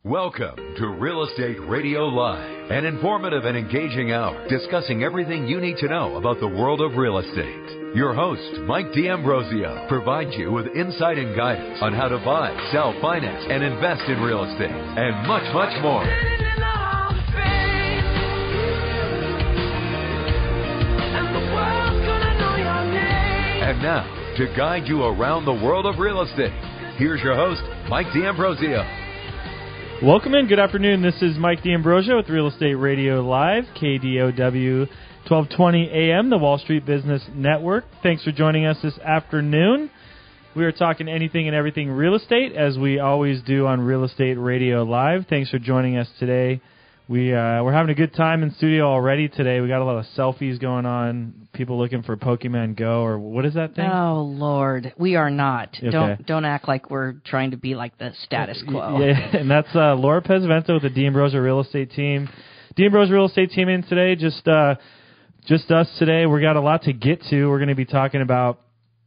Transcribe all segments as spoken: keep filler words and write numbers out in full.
Welcome to Real Estate Radio Live, an informative and engaging hour discussing everything you need to know about the world of real estate. Your host, Mike D'Ambrosio, provides you with insight and guidance on how to buy, sell, finance, and invest in real estate, and much, much more. And now, to guide you around the world of real estate, here's your host, Mike D'Ambrosio. Welcome in. Good afternoon. This is Mike D'Ambrosio with Real Estate Radio Live, K D O W twelve twenty A M, the Wall Street Business Network. Thanks for joining us this afternoon. We are talking anything and everything real estate, as we always do on Real Estate Radio Live. Thanks for joining us today. We, uh, we're having a good time in studio already today. We got a lot of selfies going on, people looking for Pokemon Go, or what is that thing? Oh, Lord. We are not. Okay. Don't don't act like we're trying to be like the status quo. Yeah, and that's uh, Laura Pesavento with the D'Ambrosio Real Estate Team. D'Ambrosio Real Estate Team in today, just uh, just us today. We got a lot to get to. We're going to be talking about,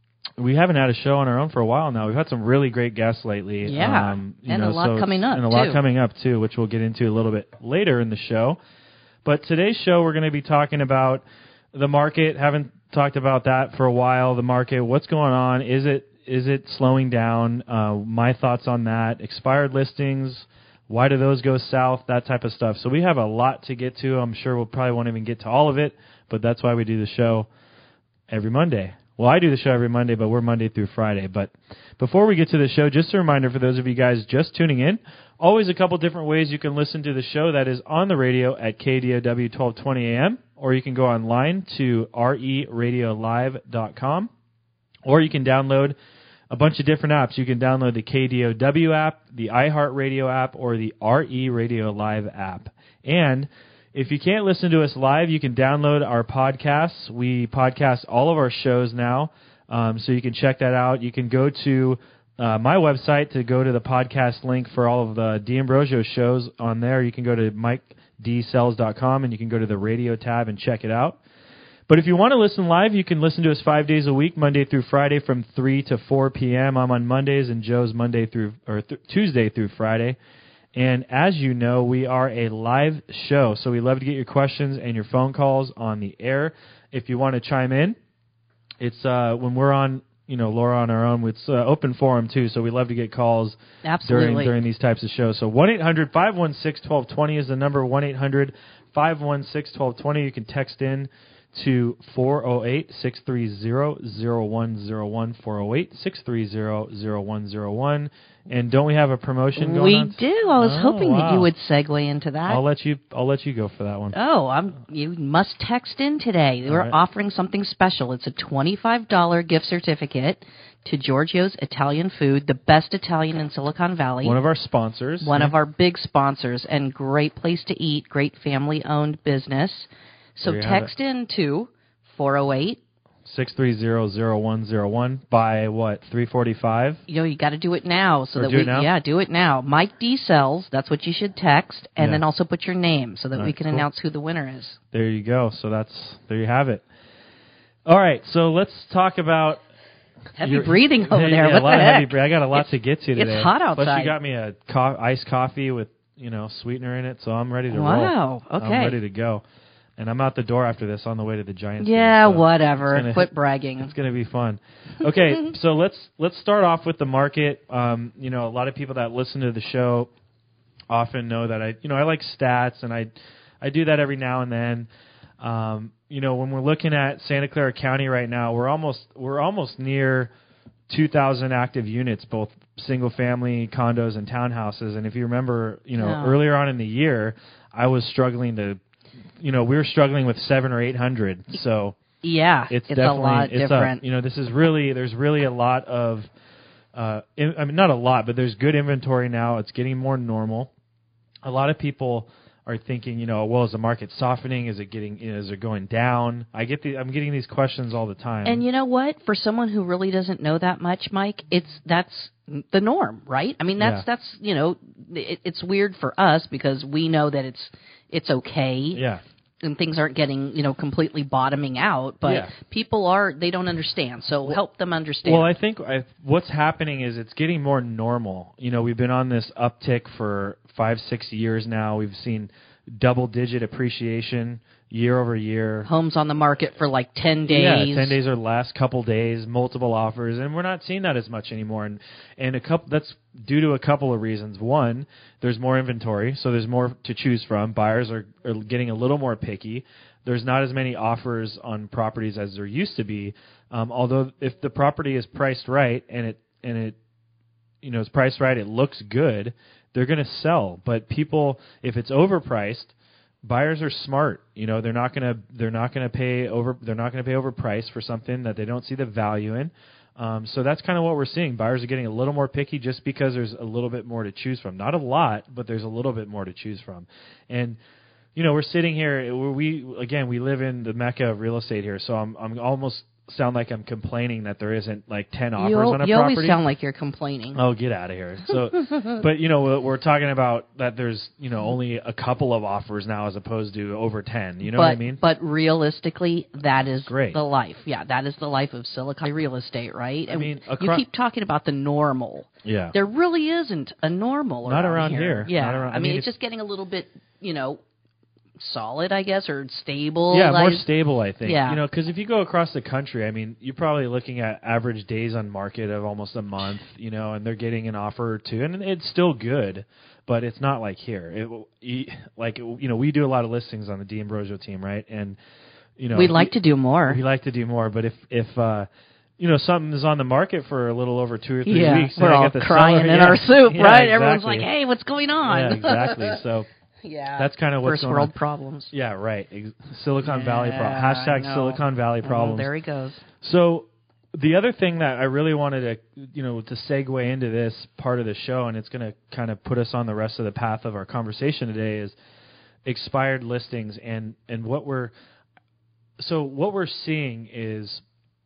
we haven't had a show on our own for a while now. We've had some really great guests lately. Yeah, um, you and know, a lot so, coming up, And a too. lot coming up, too, which we'll get into a little bit later in the show. But today's show, we're going to be talking about the market. Haven't talked about that for a while, the market. What's going on? Is it is it slowing down? Uh, my thoughts on that. Expired listings. Why do those go south? That type of stuff. So we have a lot to get to. I'm sure we'll probably won't even get to all of it, but that's why we do the show every Monday. Well, I do the show every Monday, but we're Monday through Friday. But before we get to the show, just a reminder for those of you guys just tuning in, always a couple different ways you can listen to the show. That is on the radio at K D O W twelve twenty A M, or you can go online to R E radio live dot com, or you can download a bunch of different apps. You can download the K D O W app, the iHeartRadio app, or the R E Radio Live app. And if you can't listen to us live, you can download our podcasts. We podcast all of our shows now, um, so you can check that out. You can go to uh, my website to go to the podcast link for all of the D'Ambrosio shows on there. You can go to mike d sells dot com, and you can go to the radio tab and check it out. But if you want to listen live, you can listen to us five days a week, Monday through Friday from three to four p.m. I'm on Mondays, and Joe's Monday through or th- Tuesday through Friday. And as you know, we are a live show, so we love to get your questions and your phone calls on the air. If you want to chime in, it's uh, when we're on, you know, Laura on our own, it's uh, open forum too, so we love to get calls Absolutely. during during these types of shows. So one eight hundred five one six one two two zero is the number, one eight hundred five one six one two two zero. You can text in to four oh eight, six three zero, zero one zero one, four oh eight, six three zero, zero one zero one. And don't we have a promotion going we on? We do. I was oh, hoping wow. that you would segue into that. I'll let you I'll let you go for that one. Oh, I'm, you must text in today. We're right. offering something special. It's a twenty-five dollars gift certificate to Giorgio's Italian Food, the best Italian in Silicon Valley. One of our sponsors. One yeah. of our big sponsors, and great place to eat, great family-owned business. So text in to four oh eight, six three zero, zero one zero one by what, three forty-five? You know, you got to do it now so or that do we it now? yeah, do it now. Mike D sells, that's what you should text, and yeah. then also put your name so that All we right, can cool. announce who the winner is. There you go. So that's there you have it. All right, so let's talk about heavy your, breathing over yeah, there. Yeah, what a lot the of heck? heavy breathing. I got a lot it's, to get to today. It's hot outside. Plus, you got me a co- iced coffee with, you know, sweetener in it, so I'm ready to wow. roll. Okay. I'm ready to go. And I'm out the door after this on the way to the Giants Yeah, game, so whatever. gonna, Quit bragging. It's going to be fun. Okay, so let's let's start off with the market. Um, you know, a lot of people that listen to the show often know that I, you know, I like stats, and I I do that every now and then. Um, you know, when we're looking at Santa Clara County right now, we're almost we're almost near two thousand active units, both single-family condos and townhouses. And if you remember, you know, yeah. earlier on in the year, I was struggling to. You know, we were struggling with seven or eight hundred, so yeah, it's, it's definitely a lot it's different. A, you know, this is really there's really a lot of, uh, in, I mean, not a lot, but there's good inventory now. It's getting more normal. A lot of people are thinking, you know, well, is the market softening? Is it getting? You know, is it going down? I get the I'm getting these questions all the time. And you know what? For someone who really doesn't know that much, Mike, it's that's the norm, right? I mean, that's Yeah. that's you know, it, it's weird for us because we know that it's it's okay. Yeah. And things aren't getting, you know, completely bottoming out, but Yeah. people are, they don't understand, so well, help them understand. Well, I think I, what's happening is it's getting more normal. You know, we've been on this uptick for, five, six years now. We've seen double-digit appreciation year over year. Homes on the market for like ten days. Yeah, ten days or less, couple days, multiple offers, and we're not seeing that as much anymore. And and a couple that's due to a couple of reasons. One, there's more inventory, so there's more to choose from. Buyers are, are getting a little more picky. There's not as many offers on properties as there used to be. Um, although if the property is priced right and it and it you know is priced right, it looks good, they're going to sell. But people, if it's overpriced, buyers are smart. You know, they're not going to they're not going to pay over they're not going to pay overpriced for something that they don't see the value in. Um, so that's kind of what we're seeing. Buyers are getting a little more picky just because there's a little bit more to choose from. Not a lot, but there's a little bit more to choose from. And you know, we're sitting here. We again, we live in the mecca of real estate here. So I'm I'm almost sound like I'm complaining that there isn't like ten offers you, on a you property. You always sound like you're complaining. Oh, get out of here. So, but you know, we're talking about that there's, you know, only a couple of offers now as opposed to over ten. You know but, what I mean? But realistically, that is Great. the life. Yeah, that is the life of Silicon Valley real estate, right? I and mean, you across, keep talking about the normal. Yeah. There really isn't a normal Not around, around here. here. Yeah. Not around, I, I mean, mean, it's, it's just getting a little bit, you know, solid, I guess, or stable. Yeah, more like, stable, I think. Yeah. You know, because if you go across the country, I mean, you're probably looking at average days on market of almost a month, you know, and they're getting an offer or two, and it's still good, but it's not like here. It, like, you know, we do a lot of listings on the D'Ambrosio team, right? And, you know, we'd like we, to do more. We like to do more, but if, if, uh, you know, something is on the market for a little over two or three yeah, weeks. We're I all get the crying seller, in yeah, our soup, yeah, right? Exactly. Everyone's like, hey, what's going on? Yeah, exactly. So yeah, that's kind of what's first going world on. problems. Yeah, right. Silicon yeah, Valley problem. Hashtag Silicon Valley problems. Oh, there he goes. So the other thing that I really wanted to, you know, to segue into this part of the show, and it's going to kind of put us on the rest of the path of our conversation today, is expired listings and, and what we're so what we're seeing is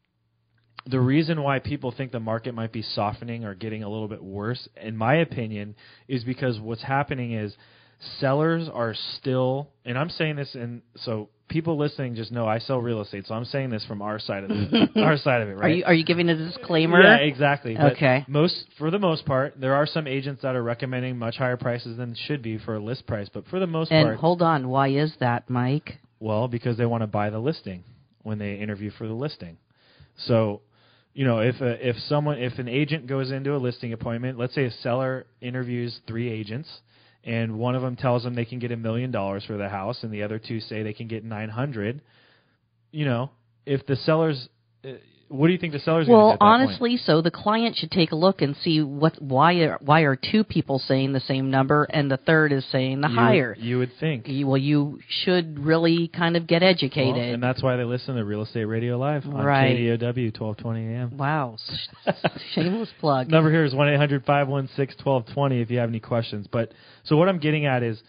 the reason why people think the market might be softening or getting a little bit worse, in my opinion, is because what's happening is sellers are still, and I'm saying this, and so people listening just know I sell real estate, so I'm saying this from our side of it, our side of it, right? Are you are you giving a disclaimer? Yeah, exactly. But okay. Most, for the most part, there are some agents that are recommending much higher prices than should be for a list price, but for the most and part, and hold on, why is that, Mike? Well, because they want to buy the listing when they interview for the listing. So, you know, if a, if someone if an agent goes into a listing appointment, let's say a seller interviews three agents, and one of them tells them they can get a million dollars for the house, and the other two say they can get nine hundred. You know, if the sellers, uh, what do you think the sellers? Well, gonna do at that honestly, point? so the client should take a look and see what why are why are two people saying the same number and the third is saying the you higher. Would, you would think. You, well, you should really kind of get educated, well, and that's why they listen to Real Estate Radio Live on right. K D O W twelve twenty A M. Wow, shameless plug. Number here is one eight hundred five one six one two zero if you have any questions. But so what I'm getting at is,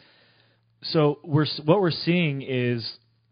so we're what we're seeing is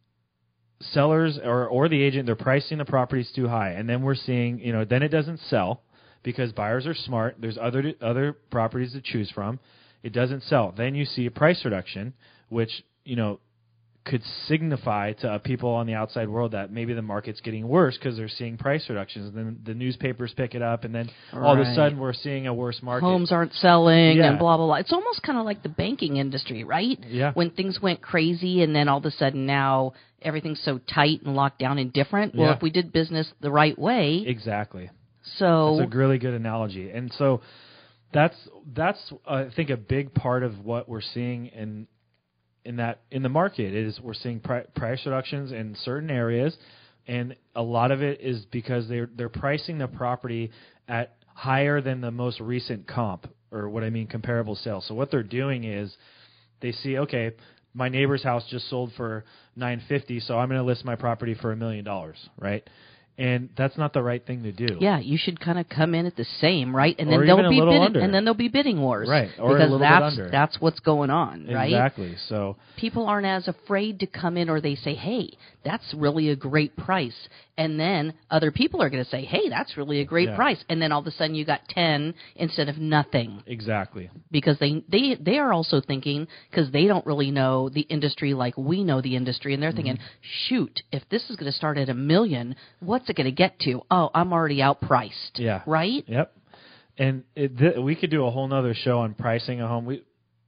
sellers or or the agent, they're pricing the properties too high, and then we're seeing, you know, then it doesn't sell because buyers are smart. There's other other properties to choose from. It doesn't sell. Then you see a price reduction, which, you know, could signify to uh, people on the outside world that maybe the market's getting worse because they're seeing price reductions. And then the newspapers pick it up, and then right. all of a sudden we're seeing a worse market. Homes aren't selling yeah. and blah, blah, blah. It's almost kind of like the banking industry, right? Yeah. When things went crazy and then all of a sudden now everything's so tight and locked down and different. Well, yeah. if we did business the right way. Exactly. So that's a really good analogy. And so that's, that's uh, I think, a big part of what we're seeing in in that in the market is we're seeing pri- price reductions in certain areas, and a lot of it is because they're they're pricing the property at higher than the most recent comp, or what I mean comparable sales. So what they're doing is they see, okay, my neighbor's house just sold for nine fifty, so I'm going to list my property for a million dollars, right? And that's not the right thing to do. Yeah, you should kind of come in at the same, right? And then or there'll even be a little bidding, under. and then there'll be bidding wars, right? Or because a little that's bit under. that's what's going on, right? Exactly. So people aren't as afraid to come in, or they say, "Hey, that's really a great price," and then other people are going to say, "Hey, that's really a great yeah. price," and then all of a sudden you got ten instead of nothing. Exactly. Because they they they are also thinking, because they don't really know the industry like we know the industry, and they're thinking, mm-hmm. "Shoot, if this is going to start at a million, what's it going to get to? Oh, I'm already outpriced." Yeah. Right? Yep. And it, th- we could do a whole nother show on pricing a home. We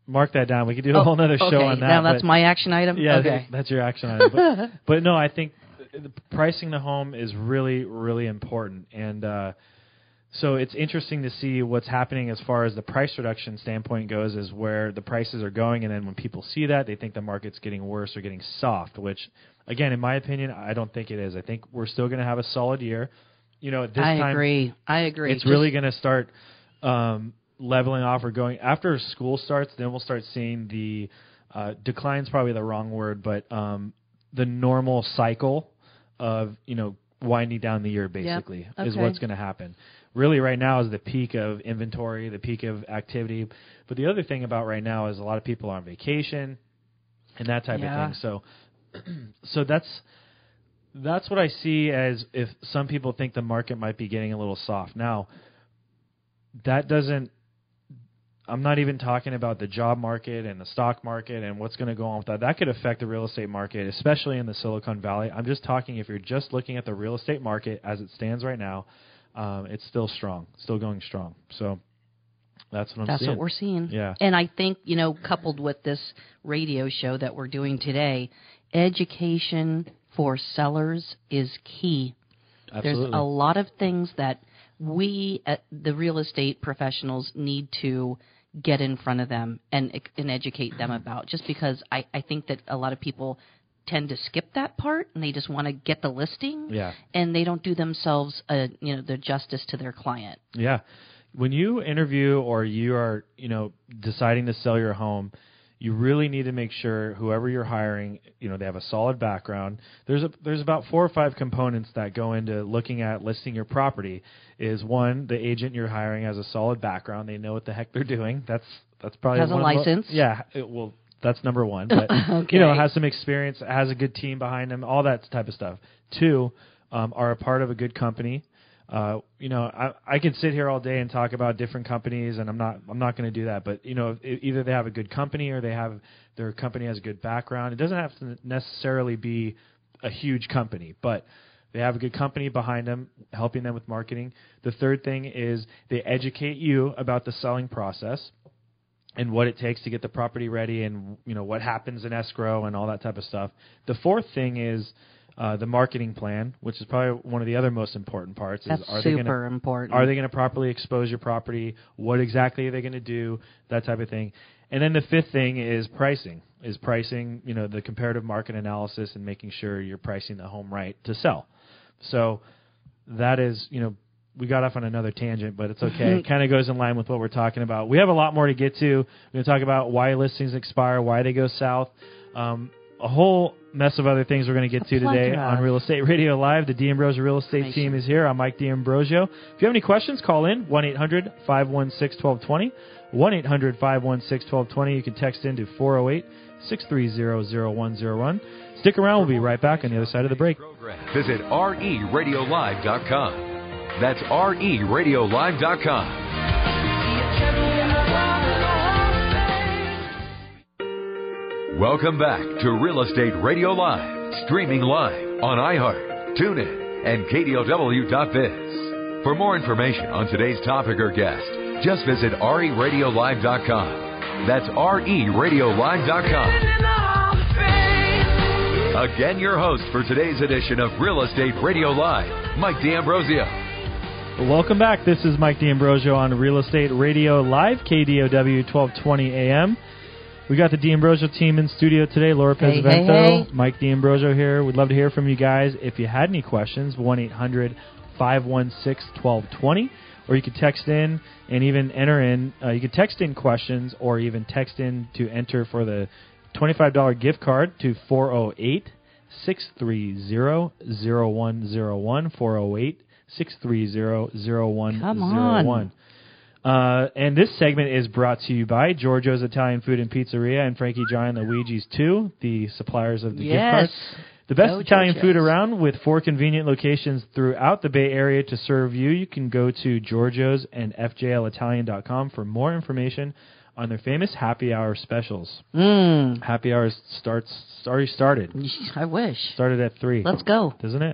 mark that down. We could do a oh, whole other show okay. on that. Now that's my action item? Yeah, okay. that, that's your action item. But, but no, I think the pricing the home is really, really important. And uh, so it's interesting to see what's happening as far as the price reduction standpoint goes, is where the prices are going. And then when people see that, they think the market's getting worse or getting soft, which, again, in my opinion, I don't think it is. I think we're still going to have a solid year. You know, at this I time, agree. I agree. It's Just really going to start um, leveling off or going. After school starts, then we'll start seeing the uh, decline's probably the wrong word, but um, the normal cycle of, you know, winding down the year, basically, yep. okay. is what's going to happen. Really, right now is the peak of inventory, the peak of activity. But the other thing about right now is a lot of people are on vacation and that type yeah. of thing. So, so that's that's what I see as if some people think the market might be getting a little soft. Now, that doesn't. I'm not even talking about the job market and the stock market and what's going to go on with that. That could affect the real estate market, especially in the Silicon Valley. I'm just talking if you're just looking at the real estate market as it stands right now, um, it's still strong, still going strong. So that's what I'm that's seeing. That's what we're seeing. Yeah. And I think, you know, coupled with this radio show that we're doing today, education for sellers is key. Absolutely. There's a lot of things that we, at the real estate professionals, need to get in front of them and and educate them about, just because I, I think that a lot of people tend to skip that part and they just want to get the listing yeah. and they don't do themselves a, you know, the justice to their client. Yeah. When you interview or you are, you know, deciding to sell your home, you really need to make sure whoever you're hiring, you know, they have a solid background. There's a, there's about four or five components that go into looking at listing your property. Is one, the agent you're hiring has a solid background. They know what the heck they're doing. That's that's probably has one a of the license. Mo- yeah, it, well, that's number one. But okay. you know, has some experience, has a good team behind them, all that type of stuff. Two, um, are a part of a good company. Uh, you know, I, I could sit here all day and talk about different companies, and I'm not I'm not going to do that. But you know, if, either they have a good company or they have their company has a good background. It doesn't have to necessarily be a huge company, but they have a good company behind them, helping them with marketing. The third thing is they educate you about the selling process and what it takes to get the property ready, and you know what happens in escrow and all that type of stuff. The fourth thing is Uh, the marketing plan, which is probably one of the other most important parts. That's is are super they gonna, important. Are they going to properly expose your property? What exactly are they going to do? That type of thing. And then the fifth thing is pricing. Is pricing, you know, the comparative market analysis and making sure you're pricing the home right to sell. So that is, you know, we got off on another tangent, but it's okay. It kind of goes in line with what we're talking about. We have a lot more to get to. We're going to talk about why listings expire, why they go south. Um, a whole mess of other things we're going to get to today on Real Estate Radio Live. The D'Ambrosio Real Estate team is here. I'm Mike D'Ambrosio. If you have any questions, call in one eight hundred five one six one two two zero, one eight hundred five one six one two two zero. You can text in to four oh eight, six three zero, zero one zero one. Stick around. We'll be right back on the other side of the break. Visit R E radio live dot com. That's R E radio live dot com. Welcome back to Real Estate Radio Live, streaming live on iHeart, TuneIn, and K D O W dot biz. For more information on today's topic or guest, just visit R E radio live dot com. That's R E radio live dot com. Again, your host for today's edition of Real Estate Radio Live, Mike D'Ambrosio. Welcome back. This is Mike D'Ambrosio on Real Estate Radio Live, K D O W twelve twenty A M. We got the D'Ambrosio team in studio today. Laura hey, Pesavento, hey, hey. Mike D'Ambrosio here. We'd love to hear from you guys. If you had any questions, one eight hundred five one six one two two zero. Or you could text in and even enter in. Uh, you could text in questions or even text in to enter for the twenty-five dollars gift card to four oh eight, six three zero, zero one zero one, four oh eight, six three zero, zero one zero one. Come on. Uh, and this segment is brought to you by Giorgio's Italian Food and Pizzeria and Frankie John and Luigi's two, the suppliers of the yes. gift cards. The best Go Italian Giorgio's. food around with four convenient locations throughout the Bay Area to serve you. You can go to Giorgio's and F J L Italian dot com for more information on their famous happy hour specials. Mm. Happy hours starts already started. I wish. Started at three. Let's go. Doesn't it?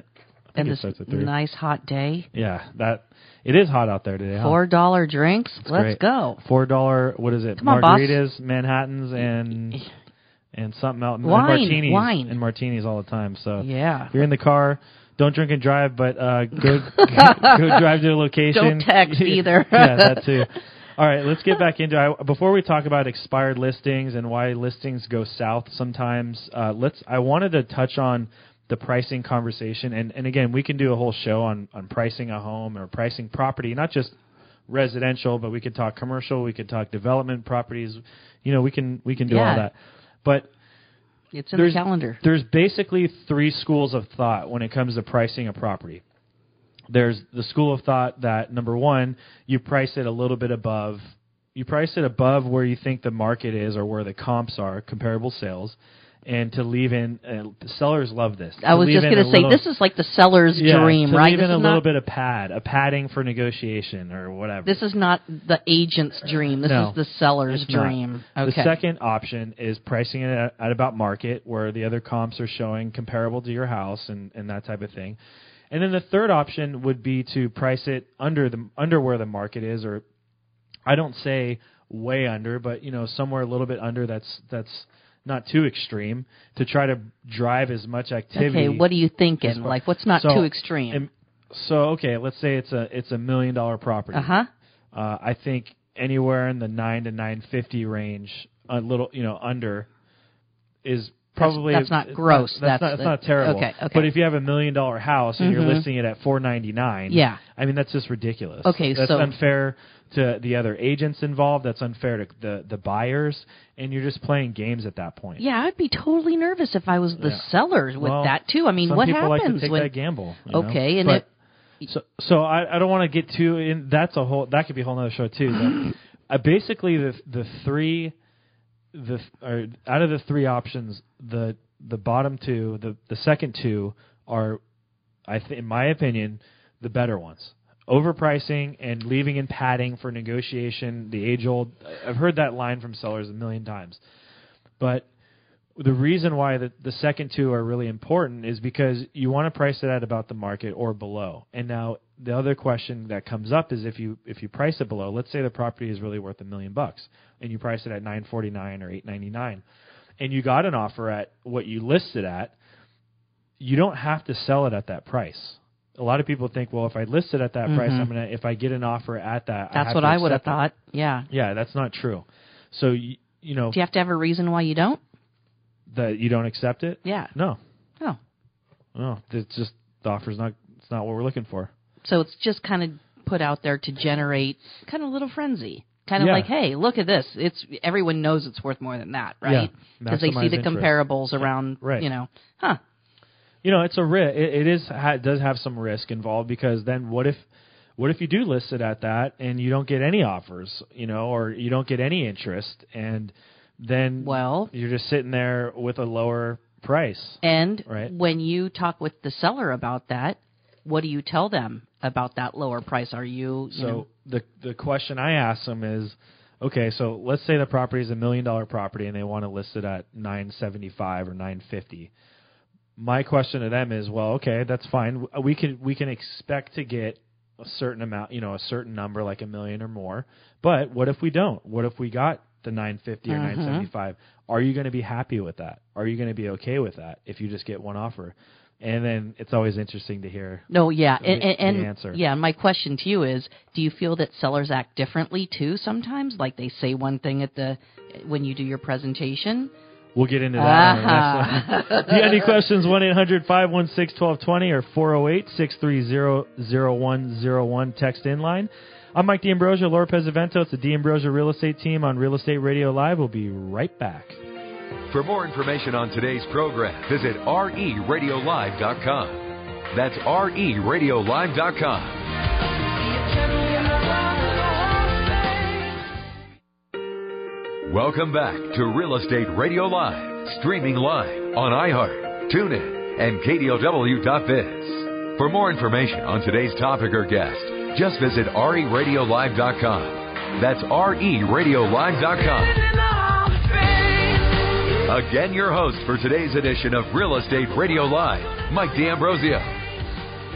And it this starts at three. nice hot day. Yeah, that it is hot out there today. Huh? Four dollar drinks. That's Let's great. go. Four dollar. What is it? Come on, boss. Margaritas, Manhattans, and and something else. Wine, and martinis, wine. and martinis all the time. So Yeah. if you're in the car, don't drink and drive, but uh, go go drive to the location. Don't text either. Yeah, that too. All right, let's get back into it. Before we talk about expired listings and why listings go south sometimes, uh, let's. I wanted to touch on the pricing conversation, and, and again, we can do a whole show on, on pricing a home or pricing property, not just residential, but we could talk commercial, we could talk development properties. You know, we can we can do Yeah. all that. But It's in there's, the calendar. There's basically three schools of thought when it comes to pricing a property. There's the school of thought that, number one, you price it a little bit above. You price it above where you think the market is or where the comps are, comparable sales, and to leave in, uh, the sellers love this. I was just going to say, little, this is like the seller's yeah, dream, to right? leave This in a is little not, bit of pad, a padding for negotiation or whatever. This is not the agent's dream. This No, is the seller's it's not. dream. Okay. The second option is pricing it at, at about market, where the other comps are showing comparable to your house and, and that type of thing. And then the third option would be to price it under the under where the market is, or I don't say way under, but you know somewhere a little bit under. That's that's not too extreme, to try to drive as much activity. Okay, what are you thinking? as- Like, what's not so, too extreme? and- So okay, let's say it's a it's a million dollar property. Uh-huh. Uh, I think anywhere in the nine to nine fifty range, a little you know under, is probably That's- that's not it's gross. Not, that's, That's not, it's the- not terrible. okay, okay. But if you have a million dollar house and you're Mhm. listing it at four ninety nine, Yeah. I mean that's just ridiculous. Okay, that's so- unfair to the other agents involved. That's unfair to the the buyers, and you're just playing games at that point. Yeah, I'd be totally nervous if I was the Yeah. sellers with Well, that too. I mean, some what people happens like to take when? that gamble. you know? Okay, and But- it, So, so I, I don't want to get too in. That's a whole. That could be a whole other show too. But uh, basically, the the three, the or out of the three options, the the bottom two, the the second two are, I th- in my opinion, the better ones. Overpricing and leaving in padding for negotiation. The age old. I've heard that line from sellers a million times, but the reason why the, the second two are really important is because you want to price it at about the market or below. And now the other question that comes up is if you if you price it below, let's say the property is really worth a million bucks, and you price it at nine forty nine or eight ninety nine, and you got an offer at what you listed at, you don't have to sell it at that price. A lot of people think, well, if I list it at that Mhm. price, I'm gonna if I get an offer at that, I that's have what to I would have accept it. thought. Yeah. Yeah, that's not true. So you, you know Do you have to have a reason why you don't? that you don't accept it. Yeah. No. Oh. No, it's just the offer's not. It's not what we're looking for. So it's just kind of put out there to generate kind of a little frenzy. Kind of Yeah. like, hey, look at this. It's everyone knows it's worth more than that, right? Yeah. Because they see Maximize the interest. comparables around, Right. you know, huh? You know, it's a risk. It, it is ha- it does have some risk involved, because then what if what if you do list it at that and you don't get any offers, you know, or you don't get any interest, and then Well, you're just sitting there with a lower price. and Right. when you talk with the seller about that, what do you tell them about that lower price? Are you, you So know, the the question I ask them is, okay, so let's say the property is a million dollar property and they want to list it at nine seventy five or nine fifty. My question to them is, well, okay, that's fine. We can we can expect to get a certain amount, you know, a certain number, like a million or more. But what if we don't? What if we got the nine fifty or Mhm. nine seventy five? Are you going to be happy with that? Are you going to be okay with that if you just get one offer? And then it's always interesting to hear. no, yeah, the- and, and, the and answer. yeah. My question to you is, do you feel that sellers act differently too sometimes? Like they say one thing at the when you do your presentation. We'll get into that. on the Uh-huh. next one. If you have any questions, one eight hundred five one six one two two zero or four oh eight six three zero zero one zero one text in line. I'm Mike D'Ambrosio, Laura Pesavento. It's the D'Ambrosio Real Estate Team on Real Estate Radio Live. We'll be right back. For more information on today's program, visit R E radio live dot com. That's R E radio live dot com. Welcome back to Real Estate Radio Live, streaming live on iHeart, TuneIn, and K D O W dot biz. For more information on today's topic or guest, just visit R E radio live dot com. That's R E radio live dot com. Again, your host for today's edition of Real Estate Radio Live, Mike D'Ambrosio.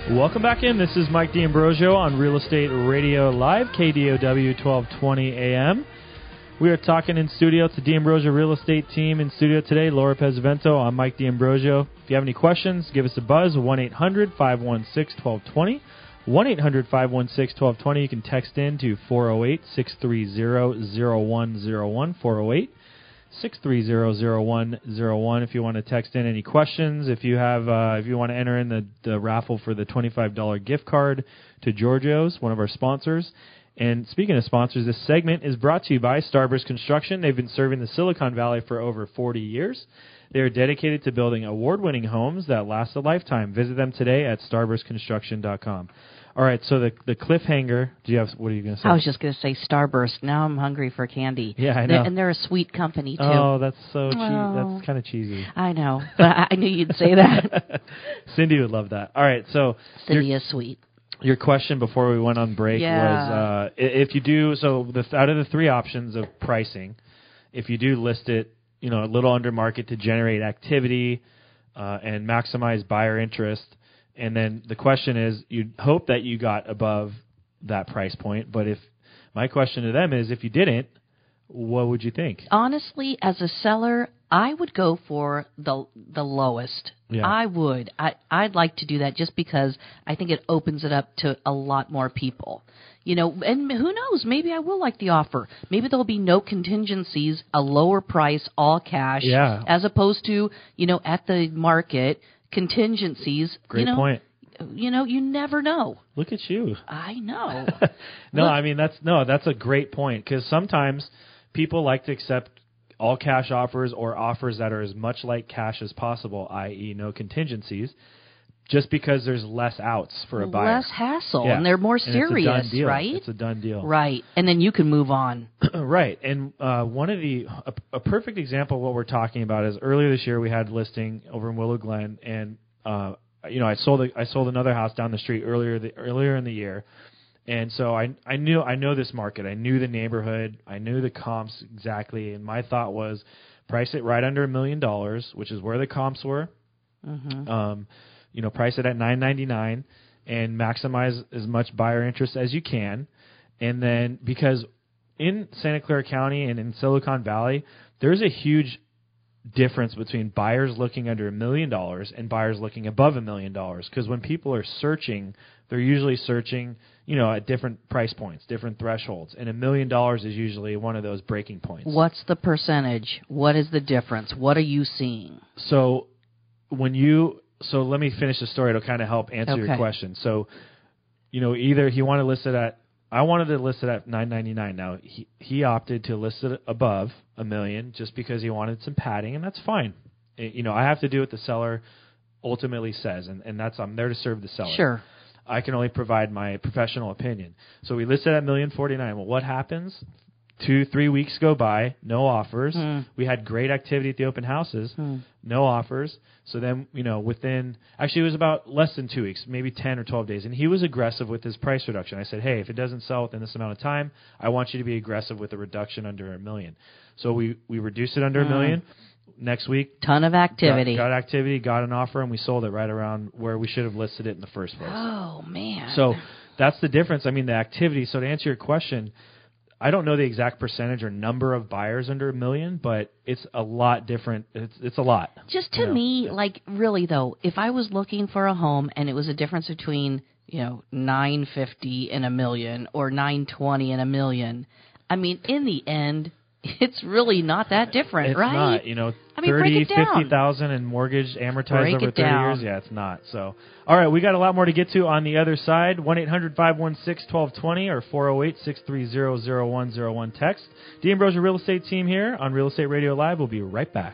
Welcome back in. This is Mike D'Ambrosio on Real Estate Radio Live, K D O W twelve twenty A M. We are talking in studio. It's the D'Ambrosio Real Estate team in studio today. Laura Pesavento, I'm Mike D'Ambrosio. If you have any questions, give us a buzz, one eight hundred five one six one two zero zero. one eight hundred five one six one two zero zero. You can text in to four oh eight, six three zero, zero one zero one, four oh eight, six three zero, zero one zero one. If you want to text in any questions, if you have, uh, if you want to enter in the, the raffle for the twenty-five dollars gift card to Giorgio's, one of our sponsors. And speaking of sponsors, this segment is brought to you by Starburst Construction. They've been serving the Silicon Valley for over forty years. They are dedicated to building award-winning homes that last a lifetime. Visit them today at starburst construction dot com. All right, so the the cliffhanger. Do you have? What are you going to say? I was just going to say Starburst. Now I'm hungry for candy. Yeah, I know. They're, and they're a sweet company too. Oh, that's so cheesy. Oh. That's kind of cheesy. I know, but I knew you'd say that. Cindy would love that. All right, so Cindy your, is sweet. Your question before we went on break Yeah. was uh, if you do so. The, out of the three options of pricing, if you do list it, you know, a little under market to generate activity uh, and maximize buyer interest. And then the question is, you'd hope that you got above that price point. But if my question to them is, if you didn't, what would you think? Honestly, as a seller, I would go for the the lowest. Yeah. I would. I, I'd like to do that just because I think it opens it up to a lot more people. You know, and who knows, maybe I will like the offer. Maybe there'll be no contingencies, a lower price, all cash, Yeah. as opposed to, you know, at the market, contingencies. Great you know, point. You know, you never know. Look at you. I know. no, Look, I mean, that's no, that's a great point because sometimes people like to accept all cash offers or offers that are as much like cash as possible, that is no contingencies, just because there's less outs for a buyer. Less hassle, Yeah. and they're more And serious, it's a done deal. right? It's a done deal. Right, and then you can move on. Right, and uh, one of the a, a perfect example of what we're talking about is earlier this year we had a listing over in Willow Glen, and uh, you know I sold a, I sold another house down the street earlier the, earlier in the year, and so I I knew I know this market, I knew the neighborhood, I knew the comps exactly, and my thought was price it right under a million dollars, which is where the comps were. Mm-hmm. Um, you know, price it at nine ninety-nine and maximize as much buyer interest as you can, and then because in Santa Clara County and in Silicon Valley, there's a huge difference between buyers looking under a million dollars and buyers looking above a million dollars. Because when people are searching, they're usually searching, you know, at different price points, different thresholds. And a million dollars is usually one of those breaking points. What's the percentage? What is the difference? What are you seeing? So when you, so let me finish the story. It'll kind of help answer Okay. your question. So, you know, either he wanted to list it at, I wanted to list it at nine ninety-nine. Now he he opted to list it above a million just because he wanted some padding, and that's fine. It, you know, I have to do what the seller ultimately says, and, and that's I'm there to serve the seller. Sure. I can only provide my professional opinion. So we listed at million forty nine. Well, what happens? Two, three weeks go by, no offers. Hmm. We had great activity at the open houses, Hmm. no offers. So then, you know, within, actually it was about less than two weeks, maybe ten or twelve days. And he was aggressive with his price reduction. I said, hey, if it doesn't sell within this amount of time, I want you to be aggressive with a reduction under a million. So we, we reduced it under Hmm. a million. Next week, Ton of activity. Got, got activity, got an offer, and we sold it right around where we should have listed it in the first place. Oh, man. So that's the difference. I mean, the activity. So to answer your question, I don't know the exact percentage or number of buyers under a million, but it's a lot different. It's it's a lot. Just to you know? me, like, really, though, if I was looking for a home and it was a difference between, you know, nine fifty and a million or nine twenty and a million, I mean, in the end, it's really not that different, It's right? not, you know, I mean, break thirty, it down. fifty thousand in mortgage amortized Break over it thirty down. years. Yeah, it's not. So, all right, we got a lot more to get to on the other side. one eight hundred five one six one two zero or four oh eight, six three zero, zero one zero one text. D'Ambrosio Real Estate Team here on Real Estate Radio Live. We'll be right back.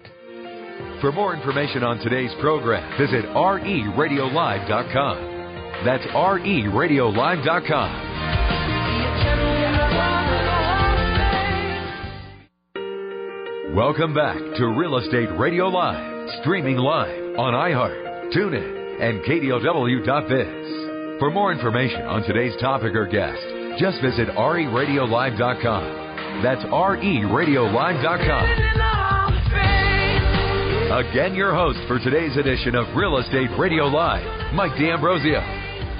For more information on today's program, visit R E radio live dot com. That's R E radio live dot com. Welcome back to Real Estate Radio Live, streaming live on iHeart, TuneIn, and K D O W dot biz. For more information on today's topic or guest, just visit R E radio live dot com. That's R E radio live dot com. Again, your host for today's edition of Real Estate Radio Live, Mike D'Ambrosio.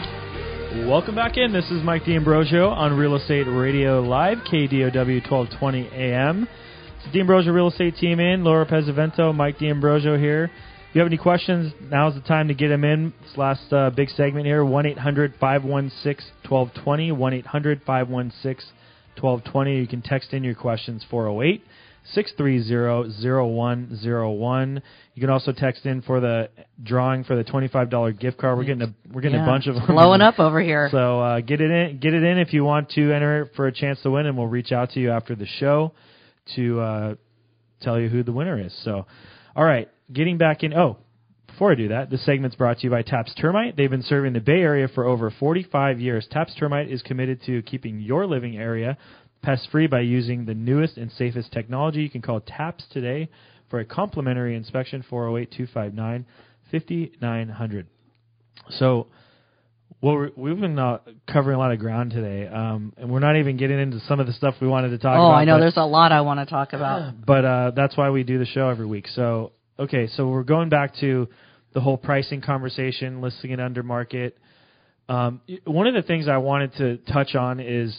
Welcome back in. This is Mike D'Ambrosio on Real Estate Radio Live, K D O W twelve twenty A M. It's the D'Ambrosio Real Estate team in. Laura Pesavento, Mike D'Ambrosio here. If you have any questions, now's the time to get them in. This last uh, big segment here, one eight hundred five one six one two two zero, one eight hundred five one six one two two zero. You can text in your questions, four oh eight, six three zero, zero one zero one. You can also text in for the drawing for the twenty-five dollars gift card. We're getting a we're getting yeah, a bunch of them. Blowing up over here. So uh, get it in get it in if you want to enter it for a chance to win, and we'll reach out to you after the show to uh, tell you who the winner is. So, all right, getting back in. Oh, before I do that, this segment's brought to you by Taps Termite. They've been serving the Bay Area for over forty-five years. Taps Termite is committed to keeping your living area pest-free by using the newest and safest technology. You can call Taps today for a complimentary inspection, four oh eight, two five nine, five nine zero zero. So, well, we've been uh, covering a lot of ground today, um, and we're not even getting into some of the stuff we wanted to talk oh, about. Oh, I know. But, there's a lot I want to talk about. But uh, that's why we do the show every week. So, okay, so we're going back to the whole pricing conversation, listing it under market. Um, one of the things I wanted to touch on is,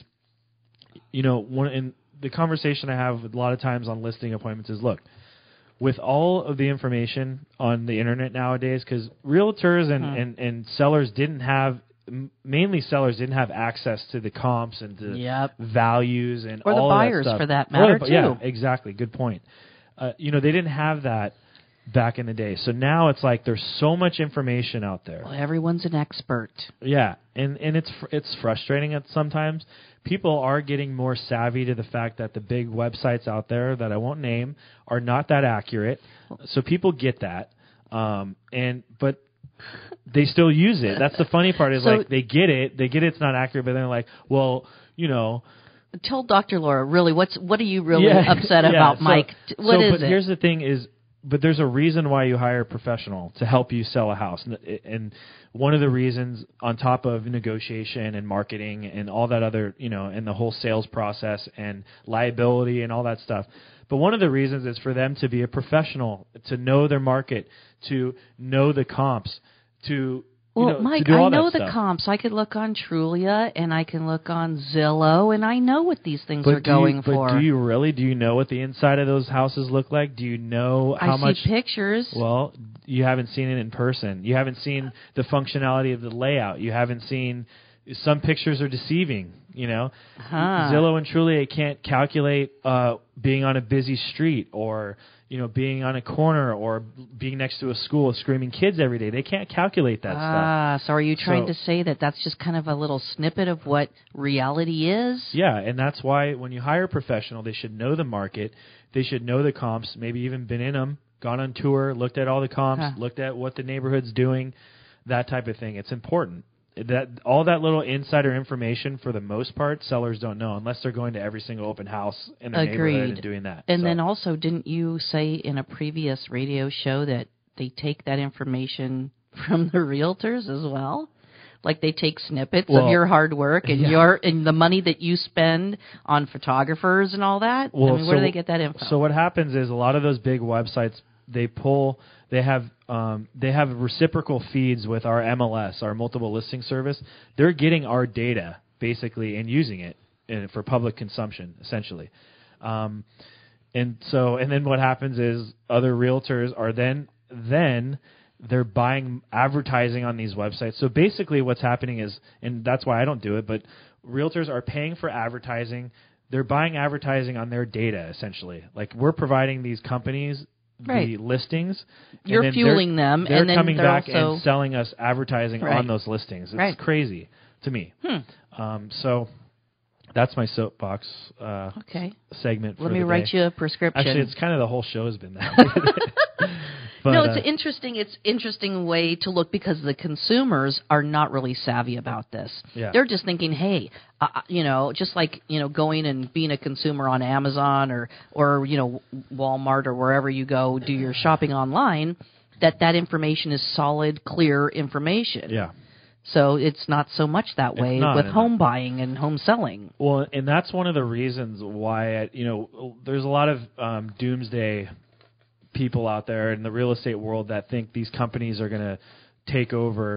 you know, one in the conversation I have a lot of times on listing appointments is, look, with all of the information on the internet nowadays, because realtors and, hmm. and, and sellers didn't have, mainly sellers didn't have access to the comps and to yep. values and or all the buyers that stuff. for that matter, the, too. Yeah, exactly. Good point. Uh, you know, they didn't have that back in the day. So now it's like there's so much information out there. Well, everyone's an expert. Yeah, and, and it's it's frustrating at sometimes. People are getting more savvy to the fact that the big websites out there that I won't name are not that accurate. So people get that, um, and but they still use it. That's the funny part is so, like they get it, they get it's not accurate, but then they're like, well, you know. Tell Doctor Laura, really, what's what are you really yeah, upset yeah, about, so, Mike? What so, is but it? Here's the thing is, but there's a reason why you hire a professional to help you sell a house. And one of the reasons, on top of negotiation and marketing and all that other, you know, and the whole sales process and liability and all that stuff, but one of the reasons is for them to be a professional, to know their market, to know the comps, to Well, you know, Mike, to do all I know that the stuff. comps. I could look on Trulia, and I can look on Zillow, and I know what these things but are going you, for. But do you really? Do you know what the inside of those houses look like? Do you know how I much? I see pictures. Well, you haven't seen it in person. You haven't seen the functionality of the layout. You haven't seen. Some pictures are deceiving. You know, huh. Zillow and Trulia can't calculate uh, being on a busy street or, you know, being on a corner or being next to a school with screaming kids every day. They can't calculate that ah, stuff. Ah, so are you trying so, to say that that's just kind of a little snippet of what reality is? Yeah, and that's why when you hire a professional, they should know the market. They should know the comps, maybe even been in them, gone on tour, looked at all the comps, huh. looked at what the neighborhood's doing, that type of thing. It's important. That all that little insider information, for the most part, sellers don't know unless they're going to every single open house in their Agreed. neighborhood and doing that. And so. then also, didn't you say in a previous radio show that they take that information from the realtors as well? Like they take snippets well, of your hard work and yeah. your and the money that you spend on photographers and all that? Well, I mean, so, where do they get that info? So what happens is a lot of those big websites, they pull, they have um, they have reciprocal feeds with our M L S, our multiple listing service. They're getting our data basically and using it in, for public consumption, essentially. Um, and so, and then what happens is other realtors are then then they're buying advertising on these websites. So basically, what's happening is, and that's why I don't do it, but realtors are paying for advertising. They're buying advertising on their data, essentially. Like we're providing these companies right. the listings. You're and fueling they're, them, they're and then coming they're back also and selling us advertising right. on those listings. It's right. crazy to me. Hmm. Um, so that's my soapbox uh, okay. segment. For Let me the write day. you a prescription. Actually, it's kind of the whole show has been that way. But, no, it's uh, an interesting. It's interesting way to look because the consumers are not really savvy about this. Yeah. They're just thinking, hey, uh, you know, just like you know, going and being a consumer on Amazon or or you know, Walmart or wherever you go do your shopping online. That that information is solid, clear information. Yeah. So it's not so much that way not, with home buying and home selling. Well, and that's one of the reasons why I, you know, there's a lot of um, doomsday people out there in the real estate world that think these companies are going to take over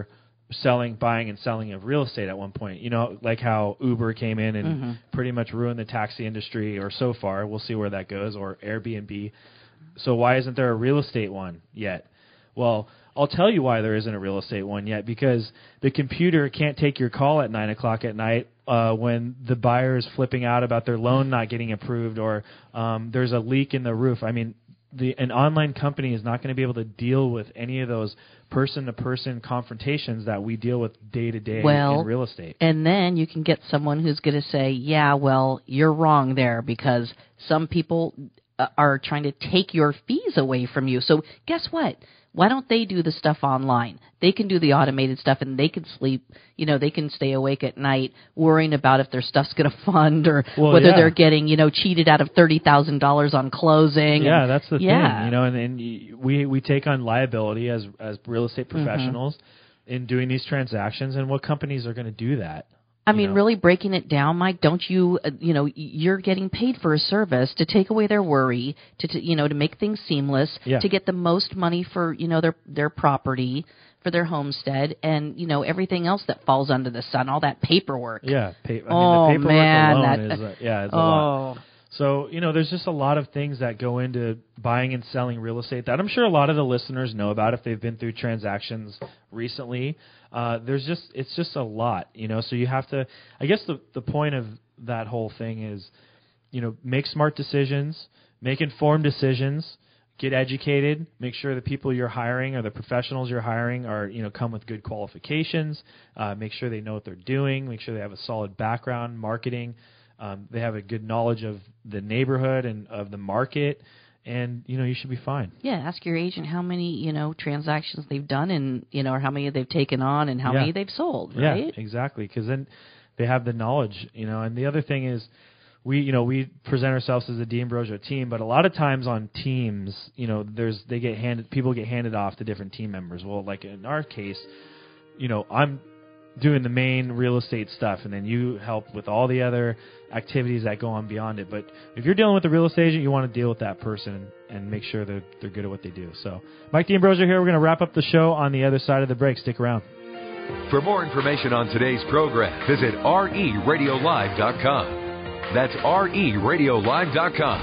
selling, buying and selling of real estate at one point. You know, like how Uber came in and mm-hmm. pretty much ruined the taxi industry, or so far. We'll see where that goes, or Airbnb. So why isn't there a real estate one yet? Well, I'll tell you why there isn't a real estate one yet, because the computer can't take your call at nine o'clock at night uh, when the buyer is flipping out about their loan not getting approved, or um, there's a leak in the roof. I mean, the an online company is not going to be able to deal with any of those person-to-person confrontations that we deal with day-to-day well, in real estate. And then you can get someone who's going to say, yeah, well, you're wrong there, because some people uh, are trying to take your fees away from you. So guess what? Why don't they do the stuff online? They can do the automated stuff, and they can sleep. You know, they can stay awake at night worrying about if their stuff's going to fund, or well, whether yeah. they're getting, you know, cheated out of thirty thousand dollars on closing. Yeah, and, that's the yeah. thing. You know, and, and we we take on liability as as real estate professionals mm-hmm. in doing these transactions, and what companies are going to do that? I mean, know? really breaking it down, Mike, don't you, uh, you know, you're getting paid for a service to take away their worry, to, to you know, to make things seamless, yeah. to get the most money for, you know, their their property, for their homestead, and, you know, everything else that falls under the sun, all that paperwork. Yeah. Pa- I mean, oh, the paperwork man, alone that, is, a, yeah, it's oh. a lot. So, you know, there's just a lot of things that go into buying and selling real estate that I'm sure a lot of the listeners know about if they've been through transactions recently. Uh, there's just, it's just a lot, you know, so you have to, I guess the, the point of that whole thing is, you know, make smart decisions, make informed decisions, get educated, make sure the people you're hiring or the professionals you're hiring are, you know, come with good qualifications, uh, make sure they know what they're doing, make sure they have a solid background, marketing, um, they have a good knowledge of the neighborhood and of the market, and, you know, you should be fine. Yeah, ask your agent how many, you know, transactions they've done, and, you know, or how many they've taken on, and how yeah. many they've sold, right? Yeah, exactly, because then they have the knowledge, you know. And the other thing is, we, you know, we present ourselves as a D'Ambrosio team, but a lot of times on teams, you know, there's they get handed, people get handed off to different team members. Well, like in our case, you know, I'm doing the main real estate stuff, and then you help with all the other activities that go on beyond it. But if you're dealing with a real estate agent, you want to deal with that person and make sure that they're good at what they do. So, Mike D'Ambrosio here. We're going to wrap up the show on the other side of the break. Stick around. For more information on today's program, visit R E radio live dot com. That's R E radio live dot com.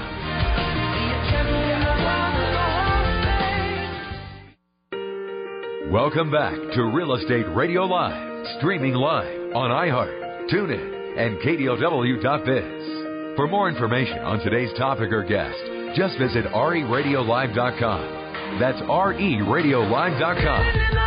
Welcome back to Real Estate Radio Live, streaming live on iHeart, TuneIn, and K D O W dot biz. For more information on today's topic or guest, just visit R E radio live dot com. That's R E radio live dot com.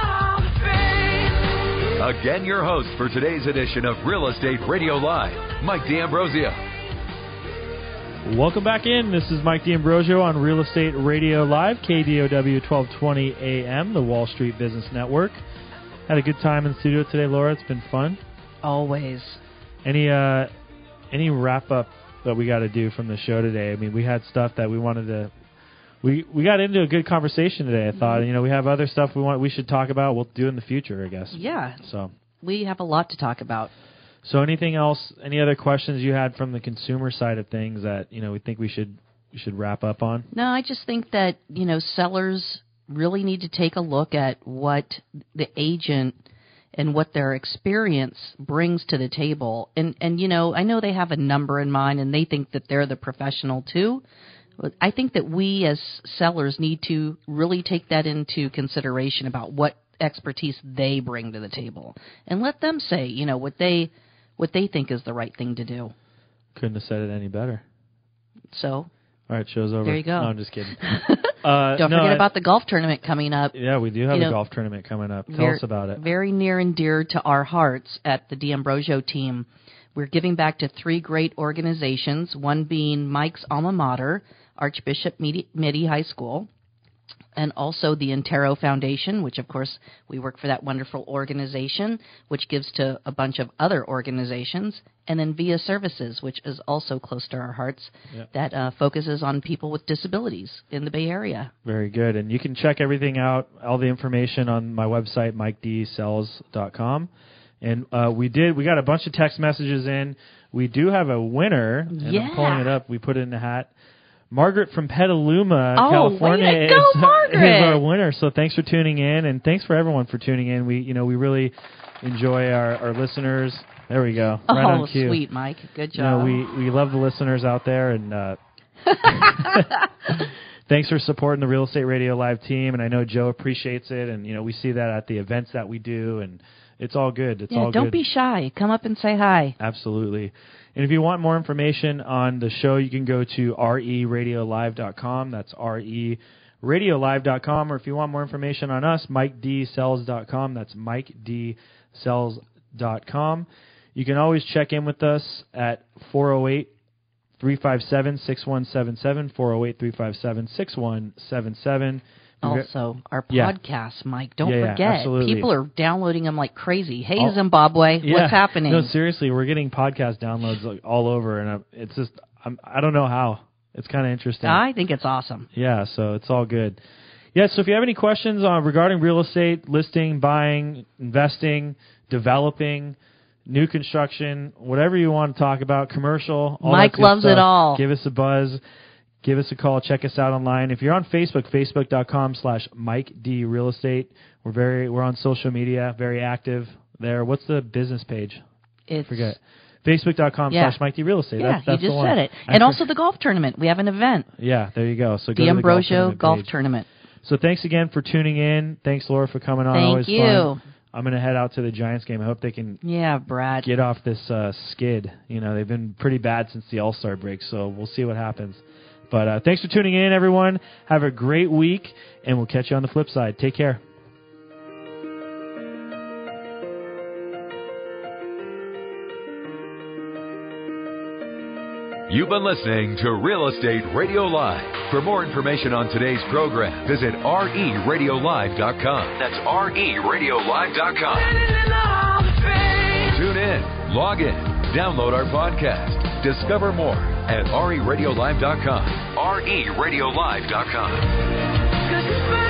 Again, your host for today's edition of Real Estate Radio Live, Mike D'Ambrosio. Welcome back in. This is Mike D'Ambrosio on Real Estate Radio Live, K D O W twelve twenty A M, the Wall Street Business Network. Had a good time in the studio today, Laura. It's been fun. Always. Any uh, any wrap up that we got to do from the show today? I mean, we had stuff that we wanted to. We we got into a good conversation today. I thought, mm-hmm. you know, we have other stuff we want we should talk about. We'll do in the future, I guess. Yeah. So we have a lot to talk about. So anything else? Any other questions you had from the consumer side of things that, you know, we think we should we should wrap up on? No, I just think that, you know, sellers really need to take a look at what the agent and what their experience brings to the table. And, and you know, I know they have a number in mind and they think that they're the professional too. But I think that we as sellers need to really take that into consideration about what expertise they bring to the table and let them say, you know, what they what they think is the right thing to do. Couldn't have said it any better. So, all right, show's over. There you go. No, I'm just kidding. uh, Don't no, forget I, about the golf tournament coming up. Yeah, we do have you a know, golf tournament coming up. Tell very, us about it. Very near and dear to our hearts at the D'Ambrosio team. We're giving back to three great organizations, one being Mike's alma mater, Archbishop Mitty High School, and also the Intero Foundation, which, of course, we work for that wonderful organization, which gives to a bunch of other organizations, and then Via Services, which is also close to our hearts, yep. that uh, focuses on people with disabilities in the Bay Area. Very good. And you can check everything out, all the information on my website, mike d sells dot com. And uh, we did, we got a bunch of text messages in. We do have a winner, and yeah. I'm pulling it up. We put it in the hat. Margaret from Petaluma, Oh, California, way to go, is, Margaret! is our winner. So thanks for tuning in, and thanks for everyone for tuning in. We, you know, we really enjoy our, our listeners. There we go. Right oh, on cue. sweet, Mike. Good You know, job. we we love the listeners out there, and uh, thanks for supporting the Real Estate Radio Live team. And I know Joe appreciates it, and you know we see that at the events that we do, and it's all good. It's yeah, all don't good. be shy. Come up and say hi. Absolutely. And if you want more information on the show, you can go to r e radio live dot com. That's r e radio live dot com. Or if you want more information on us, mike d sells dot com. That's mike d sells dot com. You can always check in with us at four oh eight, three five seven, six one seven seven, four oh eight, three five seven, six one seven seven. Also, our Yeah. podcasts, Mike. Don't Yeah, yeah, forget. absolutely. People are downloading them like crazy. Hey, All- Zimbabwe, Yeah. what's happening? No, seriously, we're getting podcast downloads like, all over, and I'm, it's just I'm, I don't know how. It's kind of interesting. I think it's awesome. Yeah, so it's all good. Yeah, so if you have any questions uh, regarding real estate, listing, buying, investing, developing, new construction, whatever you want to talk about, commercial, all Mike that good loves it stuff, all. Give us a buzz. Give us a call. Check us out online. If you're on Facebook, facebook.com slash Mike D Real Estate. We're very we're on social media, very active there. What's the business page? It's, Forget. Facebook.com Yeah. slash Mike D Real Estate. Yeah, that's, that's you the just one. said it. I And for- also the golf tournament. We have an event. Yeah, there you go. So go The to the Ambrosio golf Golf page. Tournament. So thanks again for tuning in. Thanks, Laura, for coming on. Thank Always you. fun. I'm going to head out to the Giants game. I hope they can Yeah, Brad. get off this uh, skid. You know, they've been pretty bad since the All-Star break, so we'll see what happens. But uh, thanks for tuning in, everyone. Have a great week, and we'll catch you on the flip side. Take care. You've been listening to Real Estate Radio Live. For more information on today's program, visit r e radio live dot com. That's r e radio live dot com. Tune in, log in, download our podcast. Discover more at r e radio live dot com. r e radio live dot com.